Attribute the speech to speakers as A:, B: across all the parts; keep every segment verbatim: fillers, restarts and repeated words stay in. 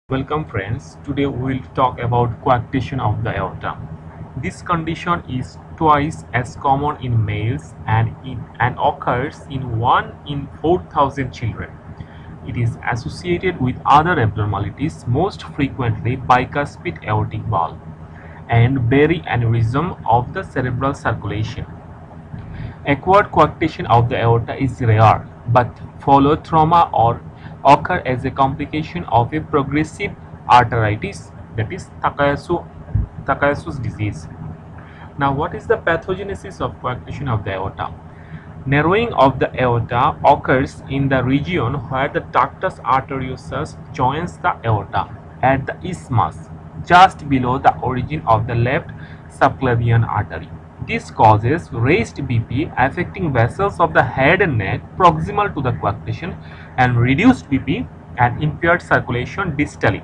A: Welcome friends, today we will talk about coarctation of the aorta. This condition is twice as common in males and, in, and occurs in one in four thousand children. It is associated with other abnormalities, most frequently bicuspid aortic valve and Berry aneurysm of the cerebral circulation. Acquired coarctation of the aorta is rare, but follow trauma or occur as a complication of a progressive arteritis, that is Takayasu, Takayasu's disease. Now, what is the pathogenesis of coarctation of the aorta? Narrowing of the aorta occurs in the region where the ductus arteriosus joins the aorta at the isthmus, just below the origin of the left subclavian artery. This causes raised B P affecting vessels of the head and neck proximal to the coarctation and reduced B P and impaired circulation distally.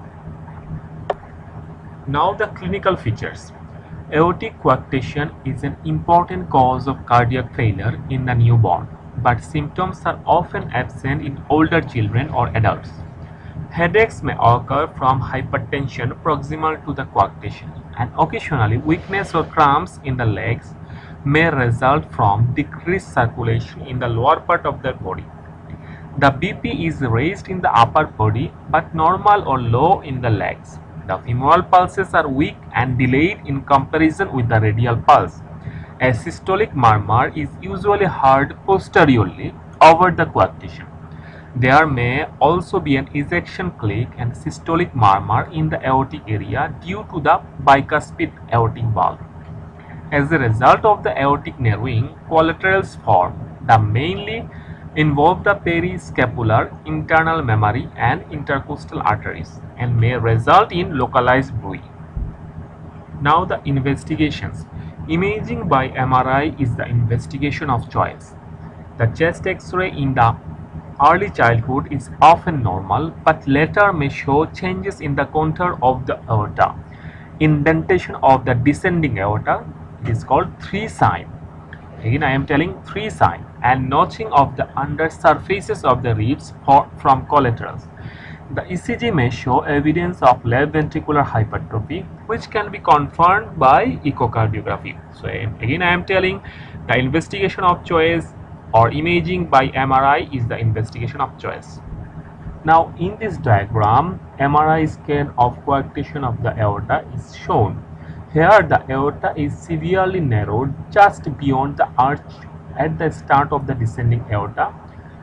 A: Now the clinical features. Aortic coarctation is an important cause of cardiac failure in the newborn, but symptoms are often absent in older children or adults. Headaches may occur from hypertension proximal to the coarctation, and occasionally weakness or cramps in the legs may result from decreased circulation in the lower part of the body. The B P is raised in the upper body but normal or low in the legs. The femoral pulses are weak and delayed in comparison with the radial pulse. A systolic murmur is usually heard posteriorly over the coarctation. There may also be an ejection click and systolic murmur in the aortic area due to the bicuspid aortic valve. As a result of the aortic narrowing, collaterals form that mainly involve the periscapular, internal mammary and intercostal arteries and may result in localized bruit. Now the investigations. Imaging by M R I is the investigation of choice. The chest X-ray in the early childhood is often normal, but later may show changes in the contour of the aorta. Indentation of the descending aorta is called three sign. Again, I am telling three sign, and notching of the under surfaces of the ribs for, from collaterals. The E C G may show evidence of left ventricular hypertrophy, which can be confirmed by echocardiography. So again, I am telling the investigation of choice or imaging by M R I is the investigation of choice. Now in this diagram, M R I scan of coarctation of the aorta is shown. Here the aorta is severely narrowed just beyond the arch at the start of the descending aorta.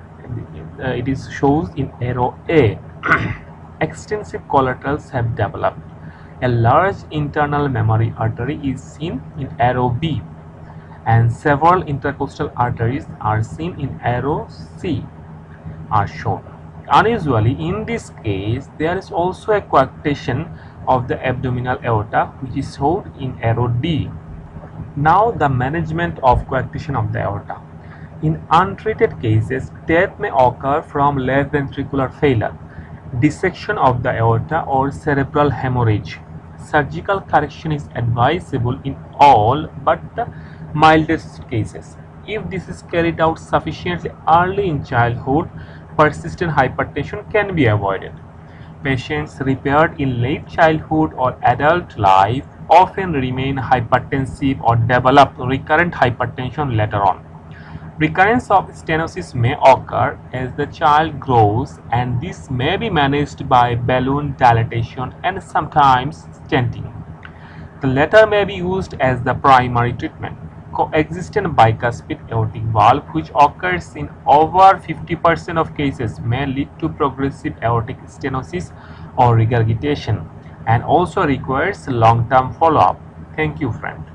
A: Uh, it is shows in arrow A. Extensive collaterals have developed. A large internal mammary artery is seen in arrow B, and several intercostal arteries are seen in arrow C are shown. Unusually, in this case, there is also a coarctation of the abdominal aorta, which is shown in arrow D. Now the management of coarctation of the aorta. In untreated cases, death may occur from left ventricular failure, dissection of the aorta or cerebral hemorrhage. Surgical correction is advisable in all but the mildest cases. If this is carried out sufficiently early in childhood, persistent hypertension can be avoided. Patients repaired in late childhood or adult life often remain hypertensive or develop recurrent hypertension later on. Recurrence of stenosis may occur as the child grows, and this may be managed by balloon dilatation and sometimes stenting. The latter may be used as the primary treatment. Coexistent bicuspid aortic valve, which occurs in over fifty percent of cases, may lead to progressive aortic stenosis or regurgitation and also requires long-term follow-up. Thank you, friend.